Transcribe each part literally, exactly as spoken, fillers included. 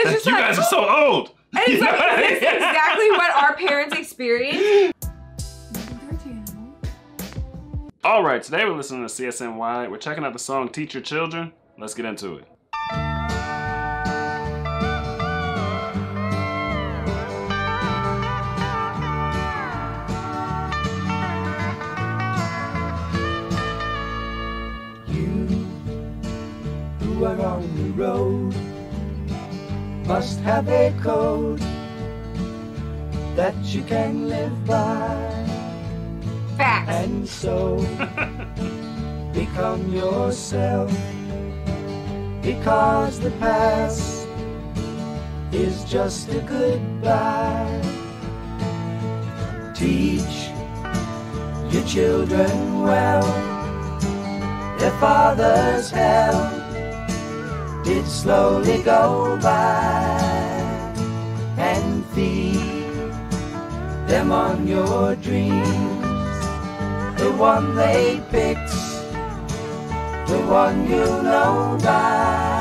it's just you like, guys are so old. And it's like, is this exactly what our parents experienced? All right, today we're listening to C S N Y. We're checking out the song Teach Your Children. Let's get into it. You who are on the road must have a code that you can live by. Facts. And so become yourself, because the past is just a goodbye. Teach your children well. Their father's hell did slowly go by, and feed them on your dreams. The one they picked, the one you know by.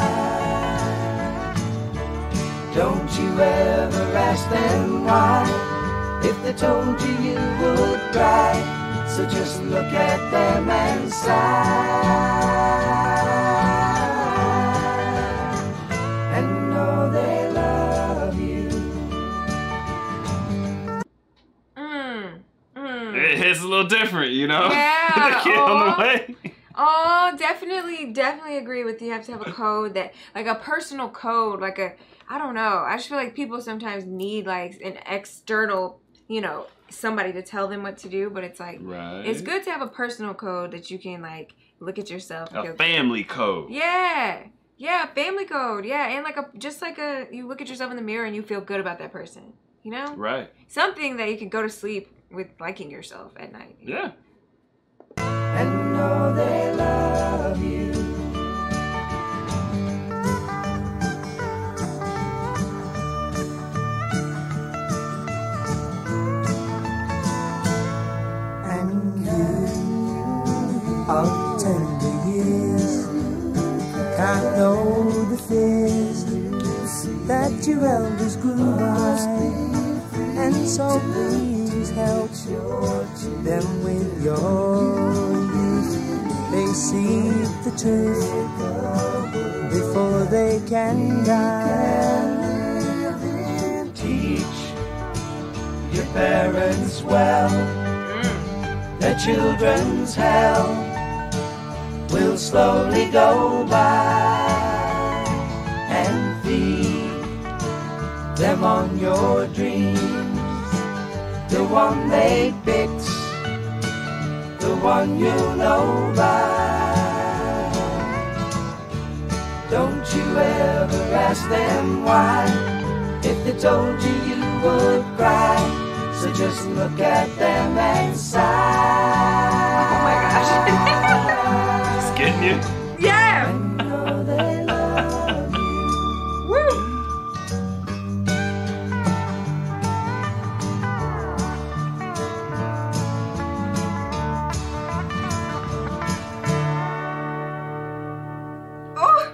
Don't you ever ask them why, if they told you you would cry. So just look at them and sigh, and know they love you. Mm. Mm. It hits a little different, you know? Yeah. The kid on the way. Oh, definitely, definitely agree with you. You have to have a code that, like a personal code, like a, I don't know. I just feel like people sometimes need like an external, you know, somebody to tell them what to do. But it's like, Right. it's good to have a personal code that you can like look at yourself. And A go, family code. yeah. Yeah, family code. Yeah, and like a, just like a, you look at yourself in the mirror and you feel good about that person. You know? Right. Something that you can go to sleep with liking yourself at night. Yeah. And know they love you. And you of tender years can't know the fears that your elders grew by, and so please help them with your youth. They seek the truth before they can die. Teach your parents well. Their children's hell will slowly go by, and feed them on your dreams. The one they picked, the one you know by. Don't you ever ask them why, if they told you you would cry. So just look at them and sigh. Oh my gosh. It's getting you. Yeah. And know they love you. Woo. Oh.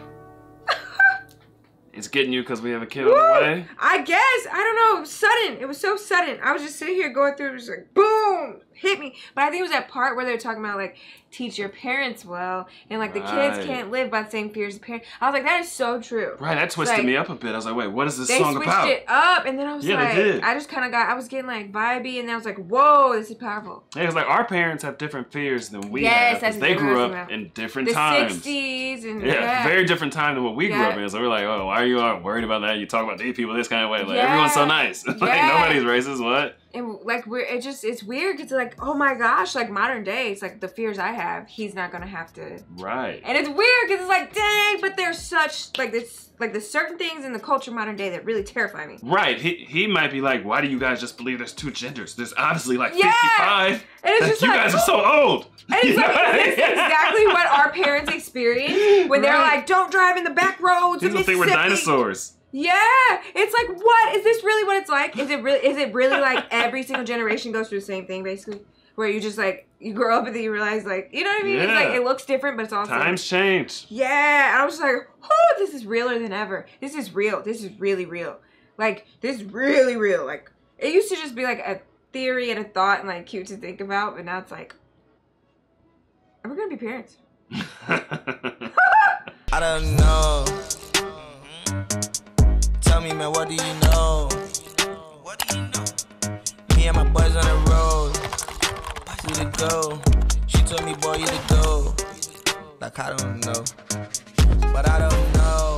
It's getting you because we have a kid on Woo. the way. I guess. I don't know. It was sudden. It was so sudden. I was just sitting here going through it. It was like, boom, hit me. But I think it was that part where they were talking about, like, teach your parents well. And, like, the Right. kids can't live by the same fears as the parents. I was like, that is so true. Right, that twisted Like, me up a bit. I was like, wait, what is this They song switched about? it up. And then I was Yeah, they like, did. I just kind of got, I was getting, like, vibey. And then I was like, whoa, this is powerful. Yeah, it's like our parents have different fears than we Yes, have. 'cause that's they exactly grew what I up was talking in different The times. sixties and Yeah, yeah. very different time than what we grew Yeah. up in. So we're like, oh, why are you all worried about that? You talk about these people this kind of way. Like, Yeah. everyone's so nice. like, Yeah. nobody's racist. What? And like we're it just it's weird because like, oh my gosh, like modern day, it's like the fears I have, he's not gonna have to. Right. And it's weird because it's like, dang, but there's such like this like there's certain things in the culture modern day that really terrify me. Right. He he might be like, why do you guys just believe there's two genders? There's obviously like Yeah. fifty-five. And it's just you like, guys are so old. And it's You like, know? is this exactly what our parents experienced when they're Right. like, don't drive in the back roads of People think we're Mississippi. dinosaurs. Yeah, it's like, what is this really what it's like? Is it really? Is it really like every single generation goes through the same thing basically? where you just like you grow up and then you realize like you know what I mean? Yeah. It's like it looks different, but it's also Times change. yeah. And I was just like, oh, this is realer than ever. This is real. This is really real. Like this is really real. Like it used to just be like a theory and a thought and like cute to think about, but now it's like, we're gonna be parents. I don't know. Tell me, man, what do you know? What do you know? Me and my boys on the road. We to go. She told me, boy, you to go. Like I don't know, but I don't know.